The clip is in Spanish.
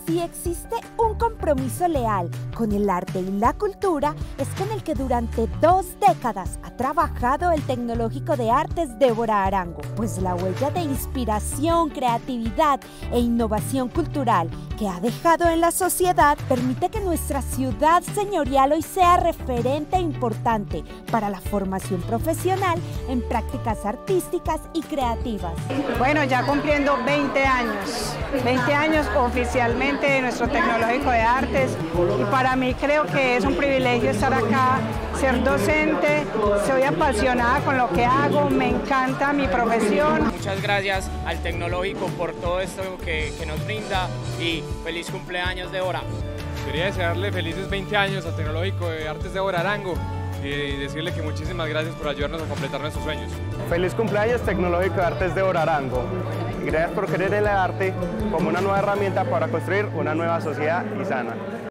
Si existe un compromiso leal con el arte y la cultura, es con el que durante 2 décadas ha trabajado el Tecnológico de Artes Débora Arango, pues la huella de inspiración, creatividad e innovación cultural que ha dejado en la sociedad permite que nuestra ciudad señorial hoy sea referente importante para la formación profesional en prácticas artísticas y creativas. Bueno, ya cumpliendo 20 años oficialmente de nuestro Tecnológico de Artes, y para mí creo que es un privilegio estar acá, ser docente, soy apasionada con lo que hago, me encanta mi profesión. Muchas gracias al Tecnológico por todo esto que nos brinda y feliz cumpleaños, Débora. Quería desearle felices 20 años al Tecnológico de Artes Débora Arango y decirle que muchísimas gracias por ayudarnos a completar nuestros sueños. Feliz cumpleaños Tecnológico de Artes Débora Arango. Gracias por querer el arte como una nueva herramienta para construir una nueva sociedad y sana.